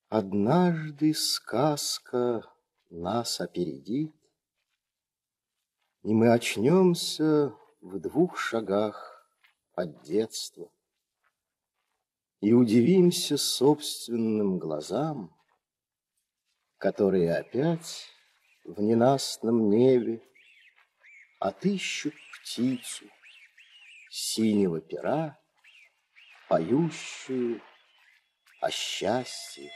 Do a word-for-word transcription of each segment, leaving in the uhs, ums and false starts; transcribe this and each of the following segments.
Однажды сказка нас опередит, и мы очнемся в двух шагах от детства и удивимся собственным глазам, которые опять в ненастном небе отыщут птицу синего пера, поющую о счастье.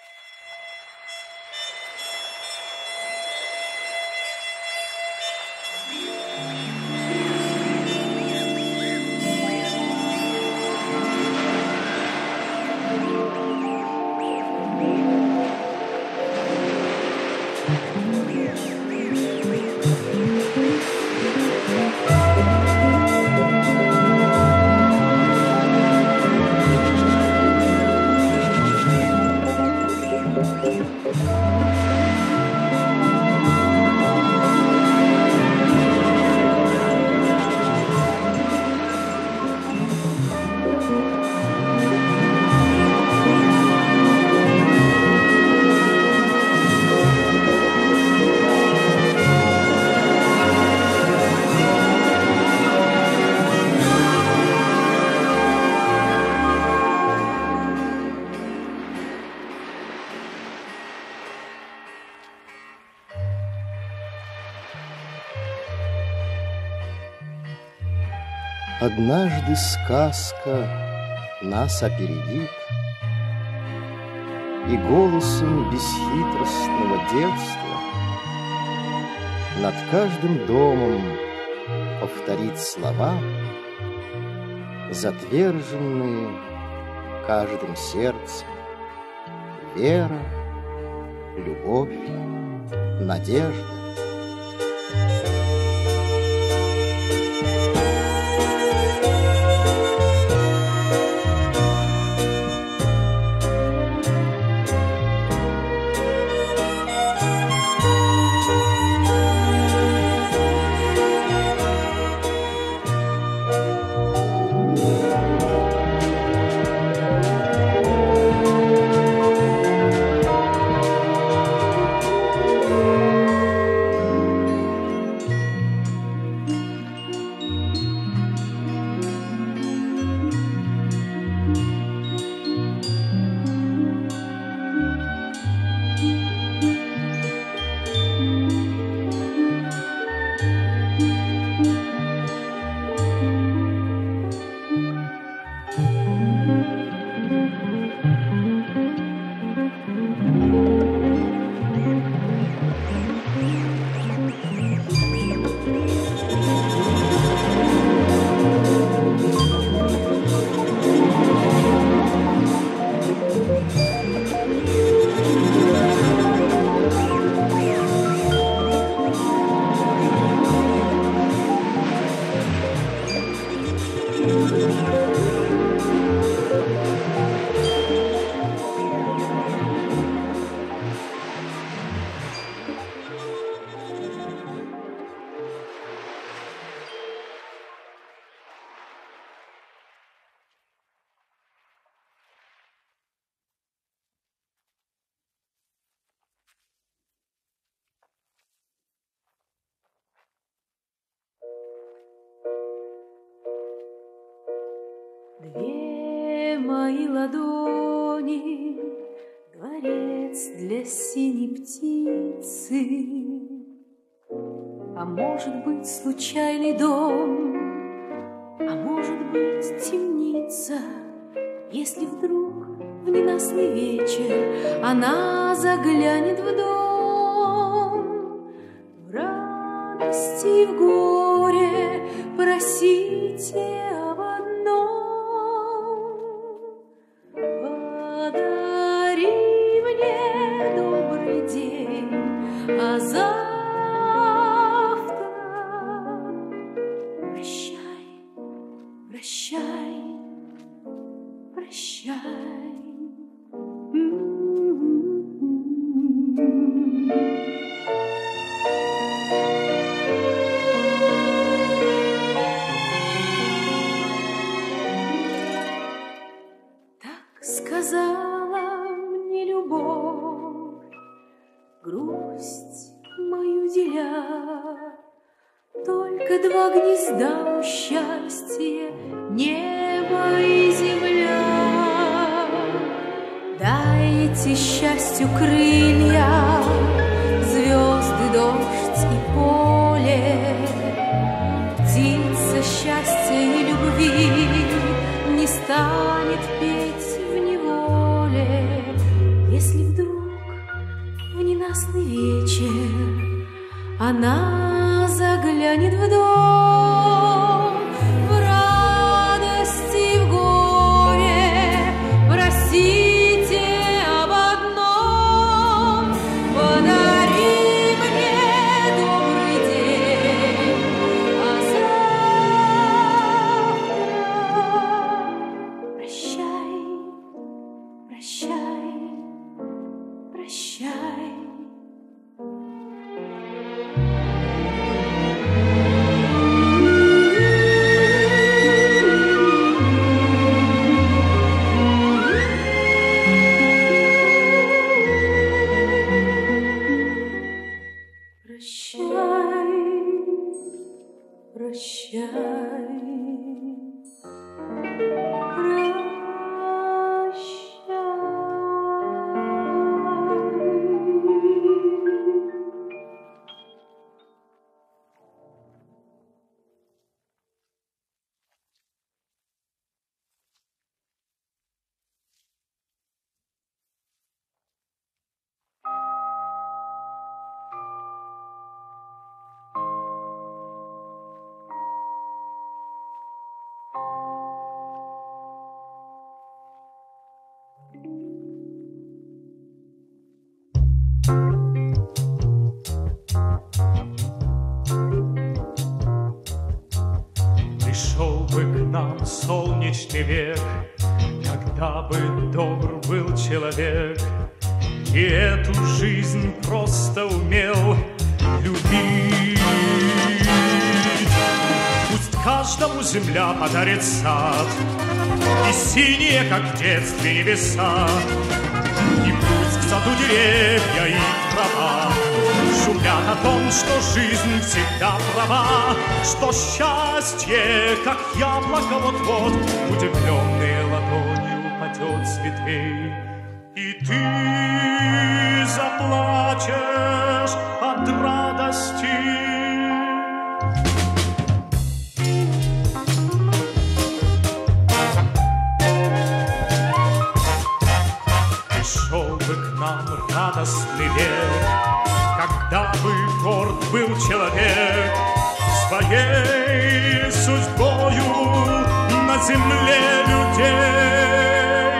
Однажды сказка нас опередит, и голосом бесхитростного детства над каждым домом повторит слова, затверженные каждым сердцем: вера, любовь, надежда. Две мои ладони, дворец для синей птицы, а может быть случайный дом, а может быть темница. Если вдруг в ненастный вечер она заглянет в дом, в радости и в горе просите об одном: подари мне добрый день, а завтра прощай, прощай, прощай. Так сказала мне любовь, грусть мою деля. Только два гнезда у счастья, небо и земля. Дайте счастью крылья, звезды, дождь и поле. Птица счастья и любви не станет петь в неволе, если вдруг в ненастный вечер она заглянет в дом, в радость и в горе просите об одном: подари мне добрый день, а завтра прощай, прощай, прощай. Пришел бы к нам солнечный век, когда бы добр был человек и эту жизнь просто умел любить. Пусть каждому земля подарит сад и синие, как в детстве, небеса, и пусть в саду деревья и трава шумят о том, что жизнь всегда права, что счастье, как яблоко, вот-вот удивленной ладонью упадет с ветвей, и ты заплачешь от радости. Пришел бы к нам радостный век, когда бы горд был человек своей судьбою на земле людей.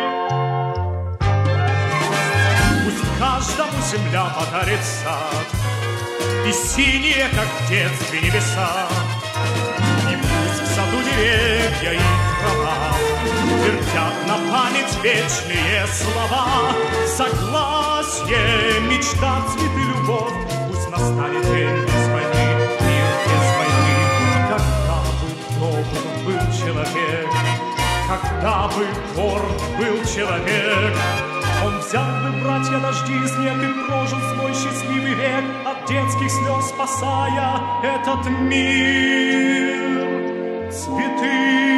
Пусть каждому земля подарит сад и синие, как в детстве, небеса, и пусть в саду деревья и трава твердят на память вечные слова: согласие, мечта, цветы, любовь. Пусть настанет день без войны, мир без войны. Когда бы добр был человек, когда бы горд был человек, он взял бы, братья, дожди и снег и прожил свой счастливый век, от детских слез спасая этот мир. Цветы,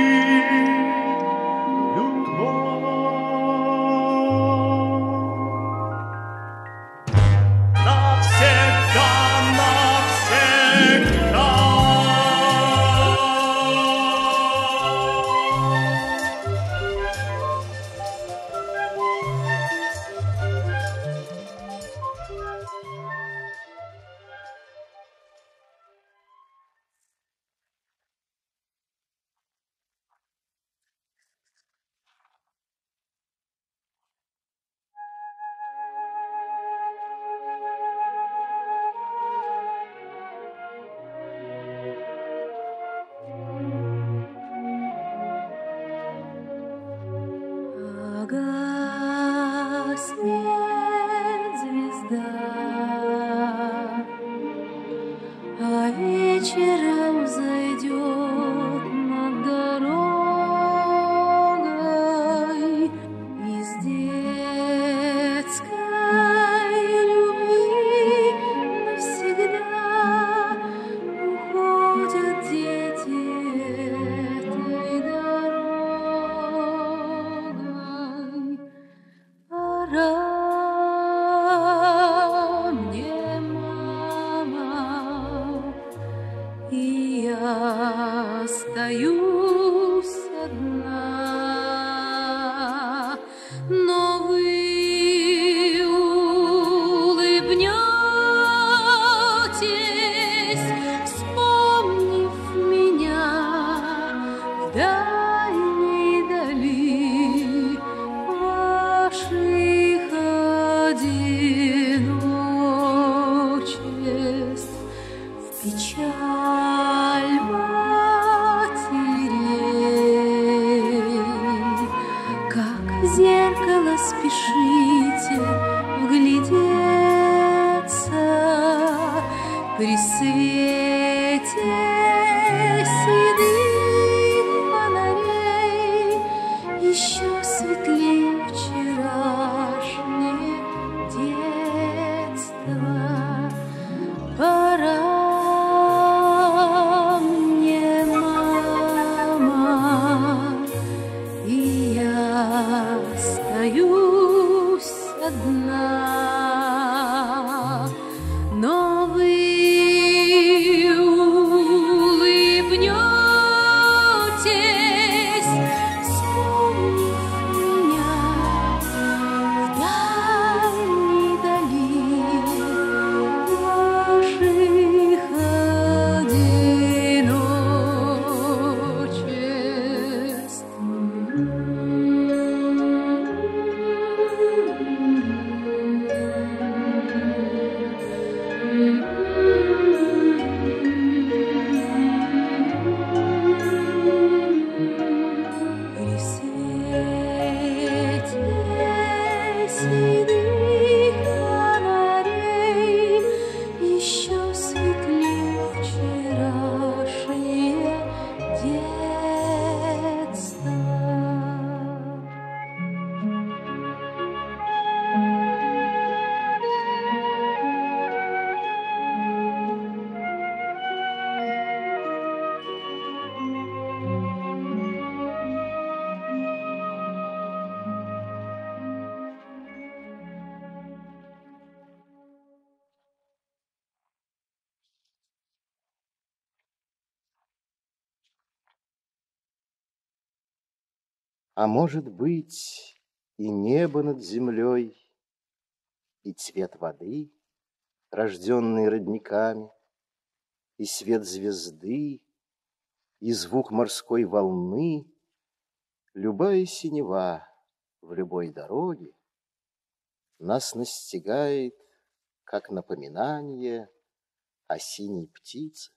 гаснет звезда, а вечером зайдет над дорогой из детской любви Печаль матерей, как в зеркало спешите вглядеться при свете седых фонарей, еще светлее вчерашнее детство. Пора мне, мама, и я остаюсь одна. Но вы улыбнетесь, вспомнив меня в дальней дали ваших одиночеств. При свете седых фонарей еще светлее вчерашнее детство. А может быть, и небо над землей, и цвет воды, рожденный родниками, и свет звезды, и звук морской волны, любая синева в любой дороге нас настигает, как напоминание о синей птице.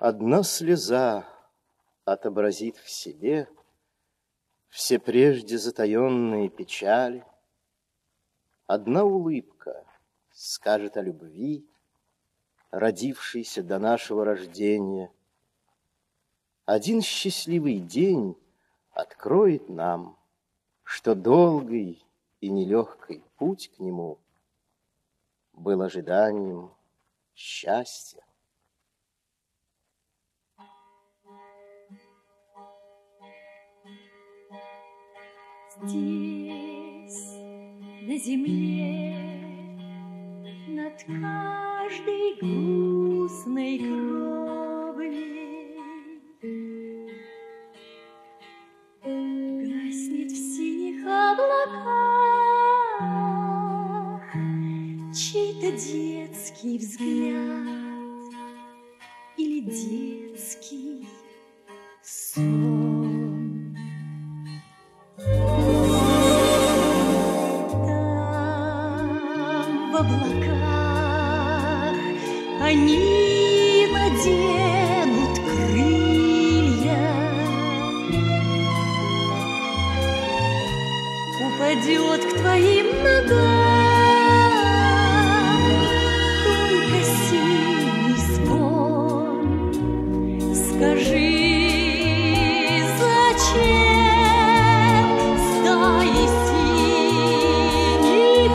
Одна слеза отобразит в себе все прежде затаенные печали. Одна улыбка скажет о любви, родившейся до нашего рождения. Один счастливый день откроет нам, что долгий и нелегкий путь к нему был ожиданием счастья. Здесь, на земле, над каждой грустной кровлей гаснет в синих облаках чей-то детский взгляд или детский сон. В облаках они наденут крылья, упадет к твоим ногам только синий звон. Скажи, зачем стаи синих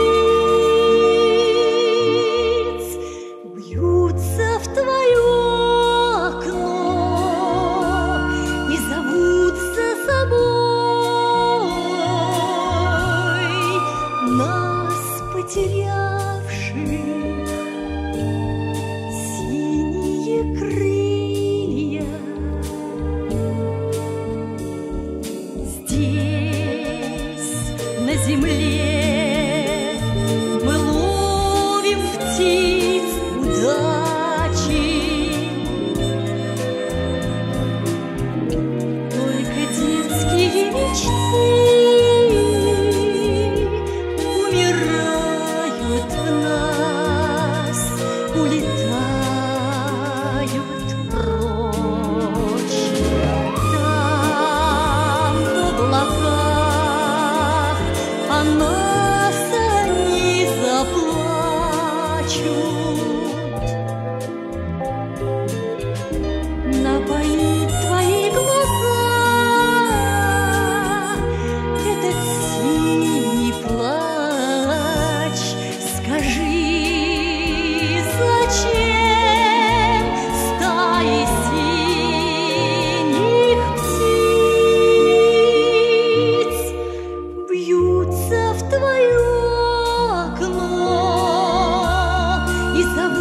птиц бьются в твое окно и зовутся собой, нас потерявших синие крылья. Здесь, на земле, мы ловим птиц удачи. Только детские мечты умирают в нас, улетают прочь. Там, в облаках, о нас они заплачут. Напоит твои глаза этот синий плач. Скажи, зачем стаи синих птиц бьются в твое окно и зовут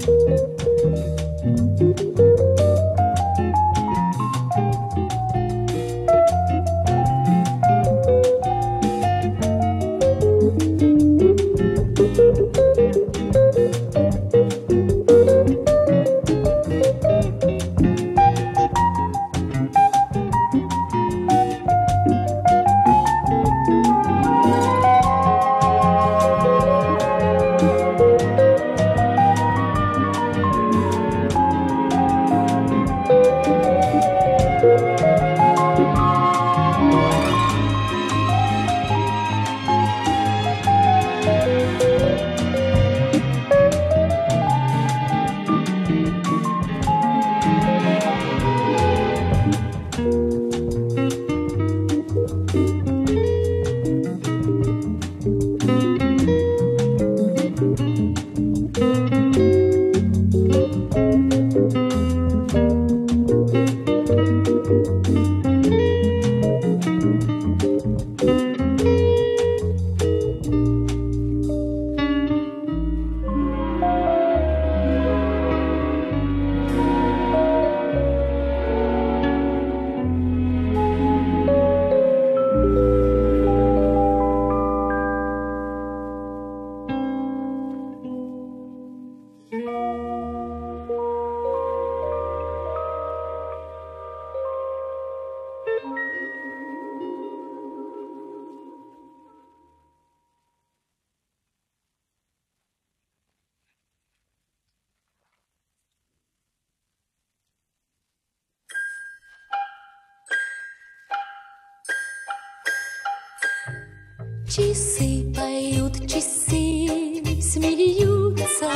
Часы поют, часы смеются,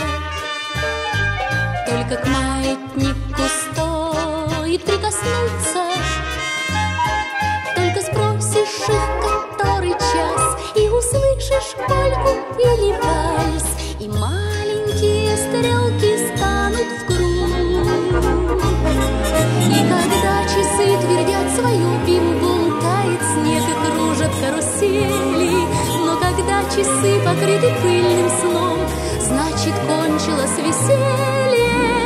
только к маятнику стоит прикоснуться. Только спросишь их, который час, и услышишь польку или вальс, и маленькие стрелки станут в круг. И когда часы твердят свою бим-бум, тает снег и кружат карусели. Но когда часы покрыты пыльным сном, значит, кончилось веселье.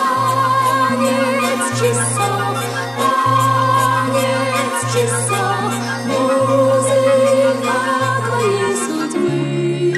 Танец часов, танец часов, музыка твоей судьбы.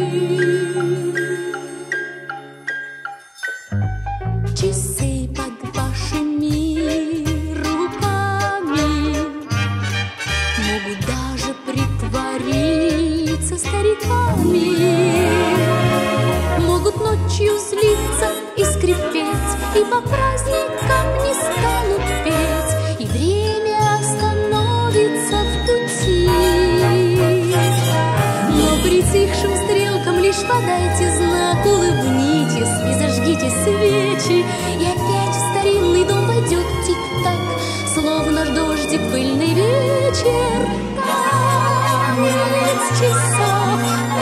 Часы под вашими руками могут даже притвориться стариками, могут ночью злиться и скрипеть, и по праздникам не станут петь, и время остановится в пути. Но притихшим стрелкам лишь подайте знак, улыбнитесь и зажгите свечи, и опять в старинный дом войдет тик-так, словно дождик пыльный вечер. Танец часов,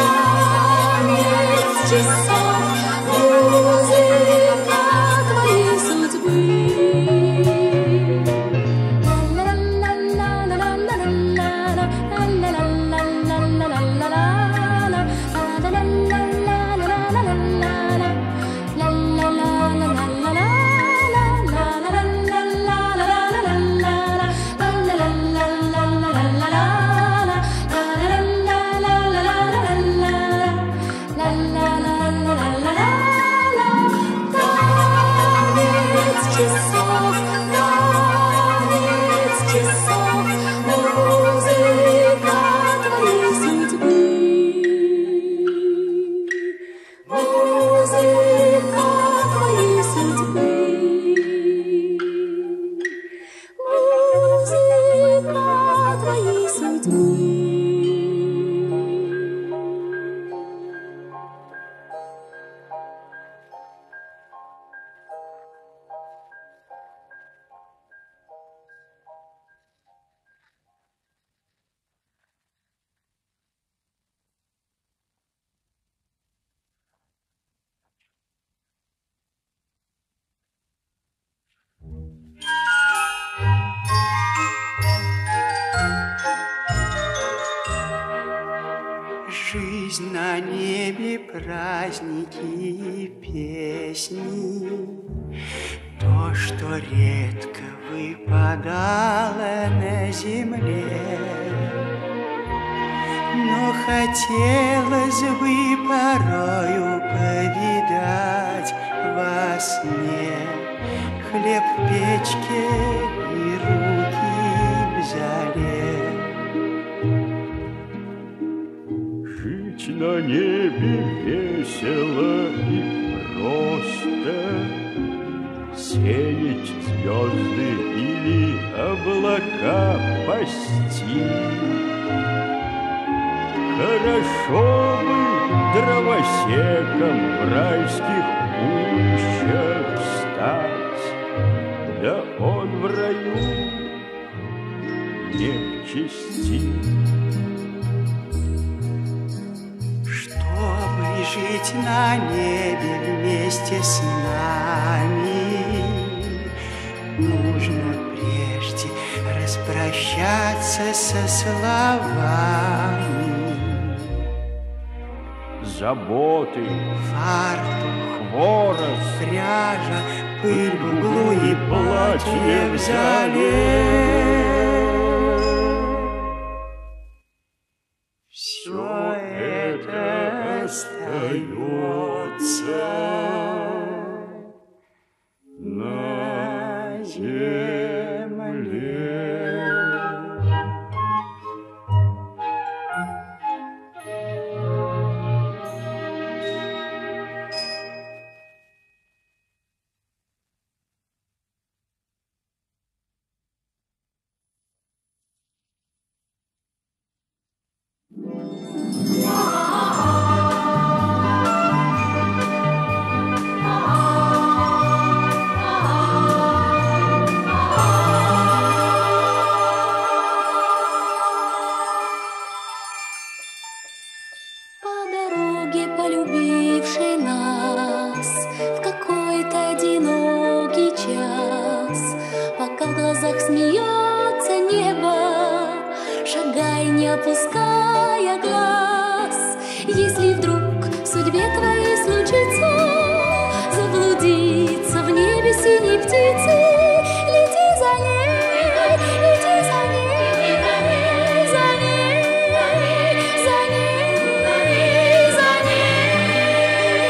танец часов, музыка твоей судьбы. Часов, танец часов, музыка твоей судьбы. Музыка твоей судьбы. Музыка твоей судьбы. Жизнь на небе, праздники песни, то, что редко выпадало на земле. Но хотелось бы порою повидать во сне хлеб в печке и руки в зале. Жить на небе весело и просто, сеять звезды или облака пасти. Хорошо бы дровосеком в райских кущах стать, да он в раю не в чести. Чтобы жить на небе вместе с нами, нужно прежде распрощаться со словами. Заботы, Фартук, хворост, пряжа, пыль в углу и платье в зале. Все это остается на земле. По дороге, полюбившей нас в какой-то одинокий час, пока в глазах смеется небо, шагай, не опуская глаз. Если вдруг в судьбе твоей случится заблудиться в небе синей птицы, лети за ней, лети за ней, за ней, за ней, за ней.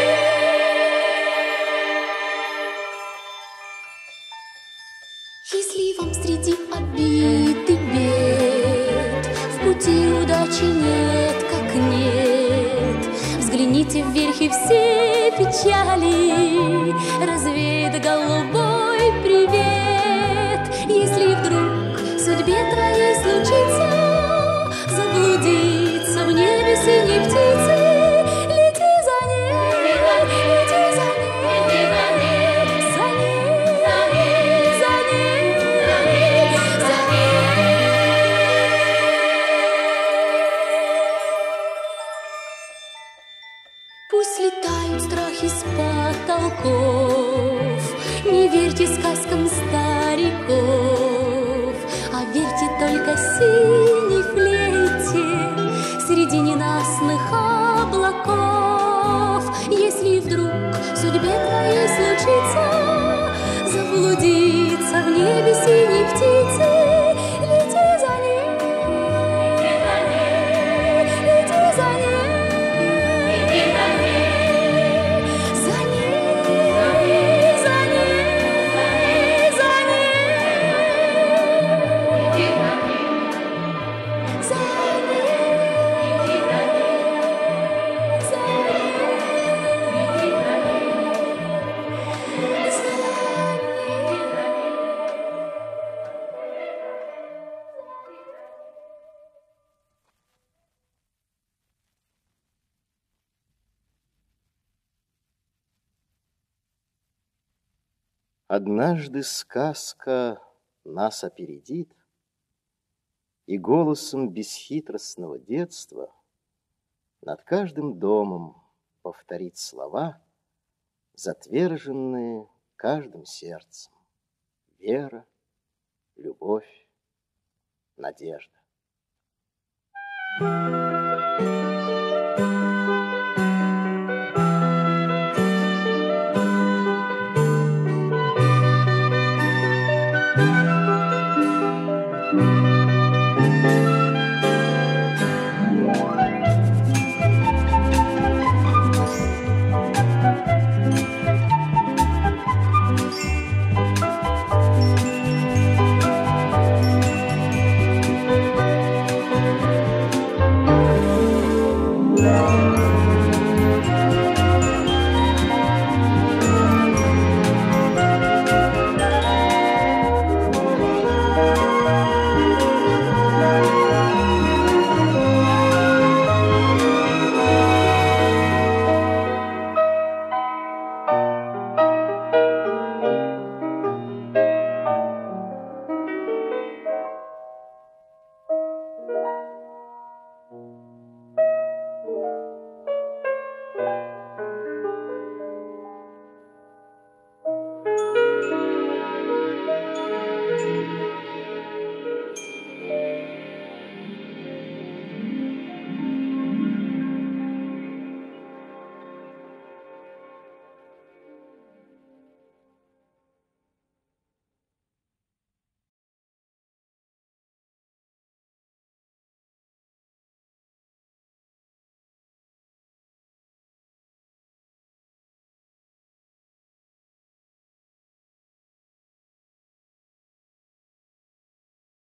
Если вам среди обид и бед в пути удачи нет, как нет, взгляните вверх, и все печали развеет голубой привет. Если вдруг в судьбе твоей случится заблудиться в небе синей птицы, лети за ней, лети за ней, за ней, за ней, за ней. Пусть летают страхи с потолков, не верьте сказкам стариков, а верьте только синей флейте среди ненастных облаков. Если вдруг в судьбе твоей случится заблудиться в небе синей птицы, лети за ней, лети за ней, за ней, за ней, за ней, за Однажды сказка нас опередит, и голосом бесхитростного детства над каждым домом повторит слова, затверженные каждым сердцем: вера, любовь, надежда.